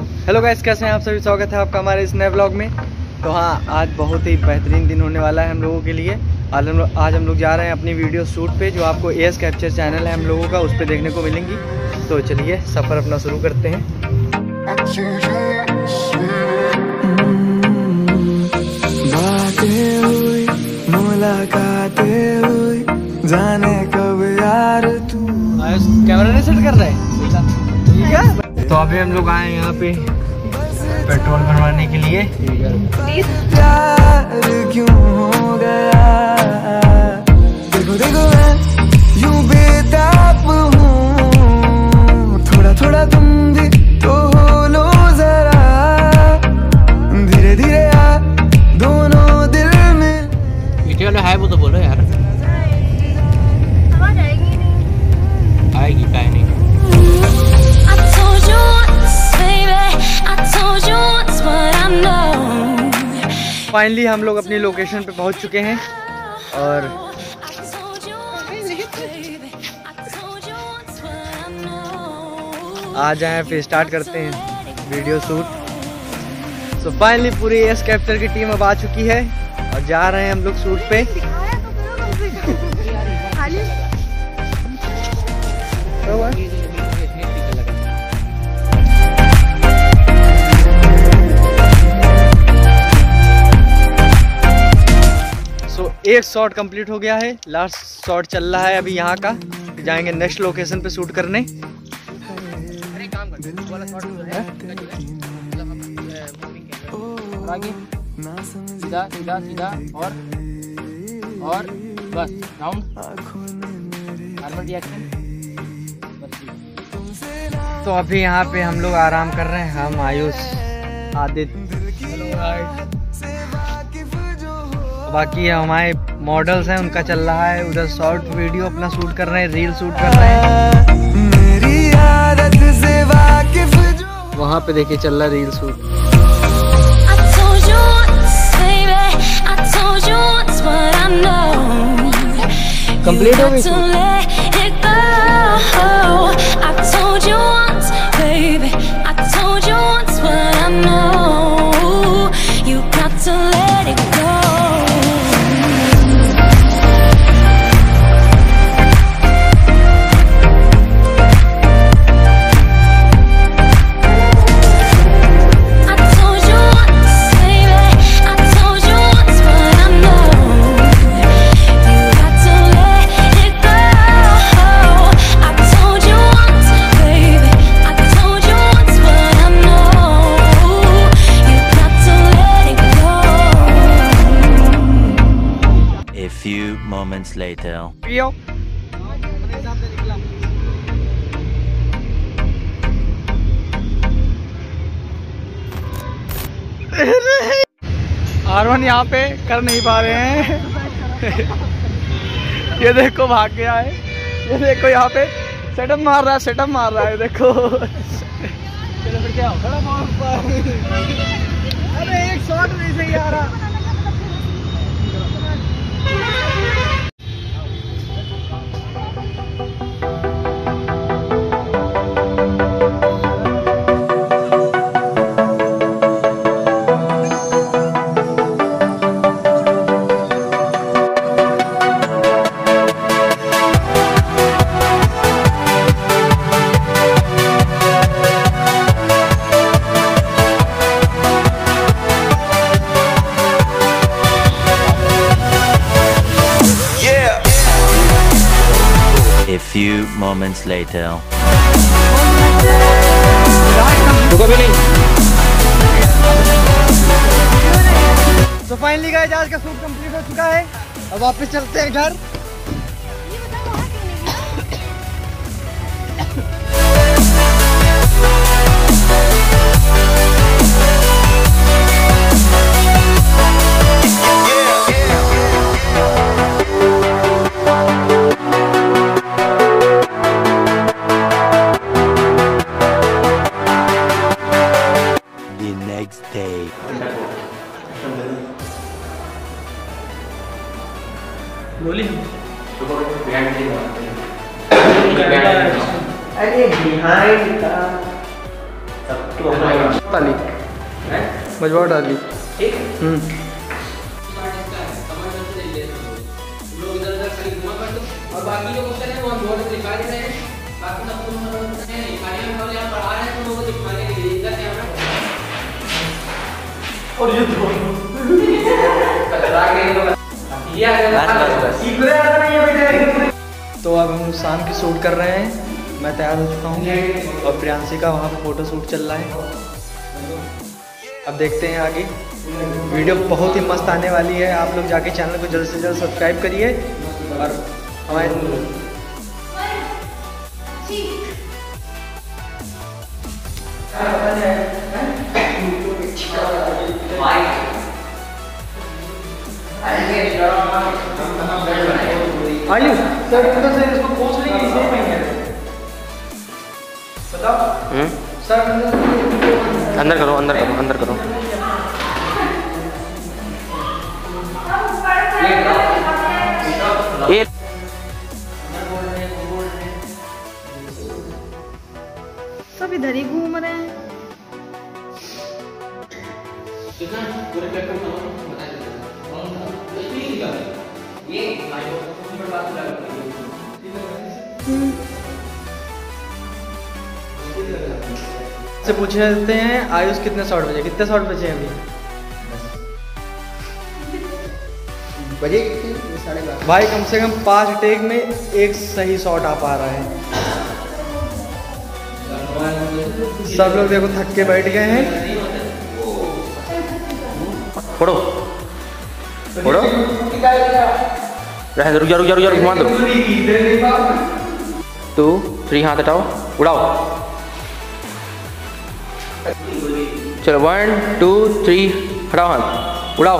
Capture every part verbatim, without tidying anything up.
Hello guys, कैसे हैं आप सभी। स्वागत है आपका हमारे इस नए व्लॉग में। तो हाँ, आज बहुत ही बेहतरीन दिन होने वाला है हम लोगों के लिए। आज हम लोग आज हम लोग जा रहे हैं अपनी वीडियो शूट पे, जो आपको एएस कैप्चर चैनल है हम लोगों का, उस पर देखने को मिलेंगी। तो चलिए सफ़र अपना शुरू करते हैं। बातें हुई, मुलाकातें हुई, जाने कब यार तू। कैमरा नहीं सेट कर रहा है, ठीक है। तो अभी हम लोग आए यहाँ पे पेट्रोल भरवाने के लिए। प्यार क्यों हो गया, देखो देखो मैं यूं बेताब हूँ, थोड़ा थोड़ा तुम भी तो हो लो जरा, धीरे धीरे आ दोनों दिल में। मीठे वाला है वो तो बोलो यार। आवाज आएगी नहीं, आएगी काहे नहीं। फाइनली हम लोग अपनी लोकेशन पे पहुंच चुके हैं और आ जाए फिर स्टार्ट करते हैं वीडियो शूट। सो फाइनली पूरी एएस कैप्चर की टीम अब आ चुकी है और जा रहे हैं हम लोग शूट पे। एक शॉट कंप्लीट हो गया है, लास्ट शॉट चल रहा है अभी यहाँ का। जाएंगे नेक्स्ट लोकेशन पे शूट करने। अरे काम कर, वो वाला शॉट है मतलब हम आगे सीधा सीधा सीधा और और बस डाउन नॉर्मल रिएक्शन। तो अभी यहाँ पे हम लोग आराम कर रहे हैं, हम आयुष, आदित्य, बाकी हमारे मॉडल्स हैं, उनका चल रहा है उधर शॉर्ट वीडियो अपना शूट कर रहे हैं, रील शूट कर रहे हैं। मेरी आदत से वाकिफ जो वहाँ पे देखिए चल रहा है रील शूट। कंप्लीट हो गई। Few moments later. पियो। आरोन यहाँ पे कर नहीं पा रहे हैं। ये देखो भाग गया है, ये देखो यहाँ पे सेटअप मार रहा है, सेटअप मार रहा है, देखो। चलो फिर क्या हो, खड़ा मार। अरे एक शॉट नहीं सही आ रहा। A few moments later. रुको भी नहीं। तो फाइनली गाइस, आज का शूट कंप्लीट हो चुका है। अब वापस चलते हैं घर। बोली अरे बिहाइंड का सब तो डाली मजबूत डाली। ठीक हम्म लोग इधर उधर खाली घुमा कर दो और बाकी जो क्वेश्चन है वो हम बोर्ड पे लिखा देते हैं। बाकी सब तुम हैं लिखाने में हम यहाँ पढ़ा रहे हैं तुम लोगों को लिखवाने के लिए इधर कैमरा और ये ये आ गया। तो अब हम शाम की शूट कर रहे हैं। मैं तैयार हो चुका हूँ और प्रियांशी का वहाँ पे फोटो शूट चल रहा है। अब देखते हैं आगे, वीडियो बहुत ही मस्त आने वाली है। आप लोग जाके चैनल को जल्द से जल्द सब्सक्राइब करिए और हमारे आयु सर से इसको पोस्ट नहीं की सेम है बताओ सर अंदर करो अंदर करो अंदर करो। ये सब इधर ही घूम रहे हैं। से पूछते हैं आयुष कितने शॉट बचे, कितने शॉट बचे हैं अभी बजे कितने साढ़े बारह। भाई कम से कम पांच टेक में एक सही शॉट आ पा रहा है। सब लोग देखो थक के बैठ गए हैं। पढ़ो पढ़ो रहने दो, रुक जा रुक जा रुक जा घुमा दो। टू थ्री हाथ हटाओ उड़ाओ। चलो वन टू थ्री हटाओ हाथ उड़ाओ।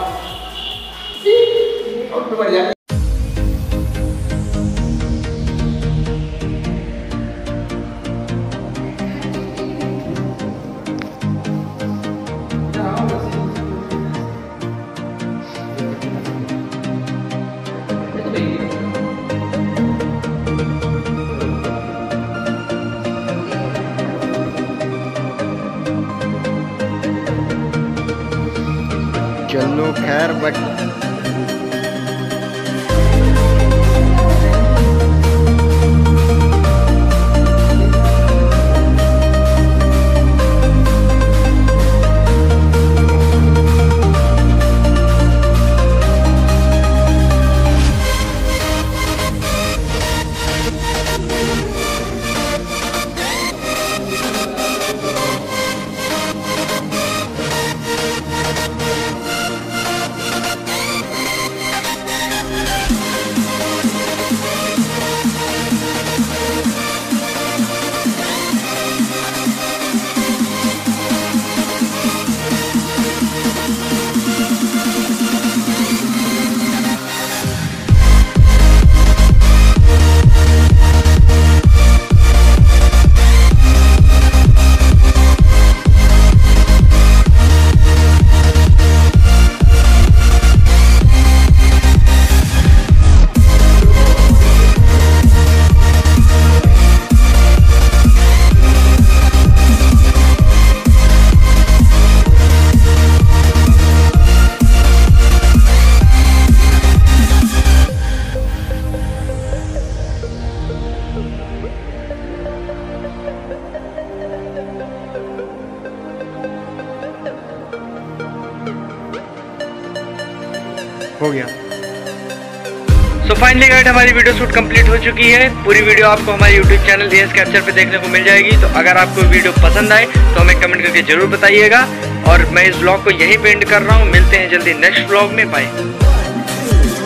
चलो खैर बट हो गया। सो फाइनली गाइस हमारी वीडियो शूट कंप्लीट हो चुकी है। पूरी वीडियो आपको हमारे YouTube channel D S Capture पे देखने को मिल जाएगी। तो अगर आपको वीडियो पसंद आए तो हमें कमेंट करके जरूर बताइएगा। और मैं इस ब्लॉग को यहीं पे एंड कर रहा हूँ। मिलते हैं जल्दी नेक्स्ट ब्लॉग में। बाय।